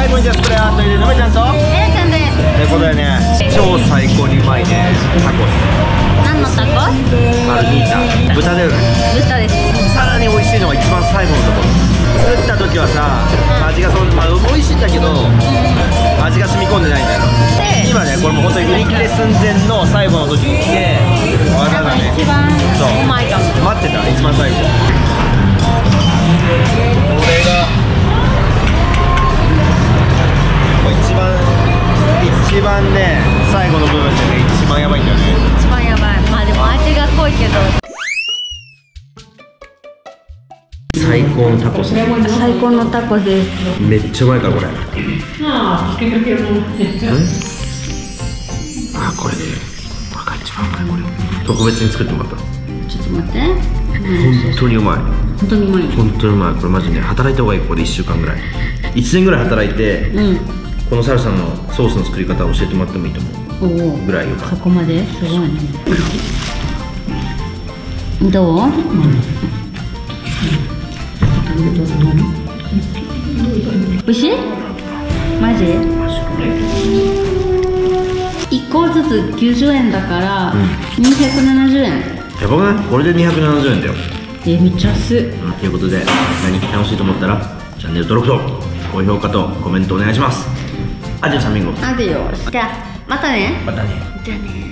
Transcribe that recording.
はい、こんにちは。スプレーアート入れのめちゃんとエラちゃんです。 ということでね、超最高にうまいねタコス。 何のタコ？ マルニータ、豚だよね。 豚です。 さらに美味しいのが一番最後のところ。作った時はさ、味が美味しいんだけど、味が染み込んでないんだよ。今ね、これも本当に売り切れ寸前の最後の時に来て、技がね、 一番うまいかも。 待ってた、一番最後。これが一番ね、最後の部分でね、一番やばいんだよね。 一番やばい。まあでも味が濃いけど。 最高のタコス。 最高のタコです。 めっちゃうまいからこれ。これね、これが一番うまい。これ特別に作ってもらった。 ちょっと待って。 本当にうまい。 本当にうまい。 本当にうまい。これマジね、働いた方がいい。ここで1週間ぐらい、1年ぐらい働いて、このサルサのソースの作り方を教えてもらってもいいと思うぐらいよかった。 そこまですごいね。どう？美味しい？マジ？1個ずつ90円だから270円。 やばくない？これで270円だよ。 めっちゃ安い。 ということで、何か楽しいと思ったらチャンネル登録と高評価とコメントお願いします。アディオスアミゴス。 アディオス。じゃあまたね。 またね。 じゃあね。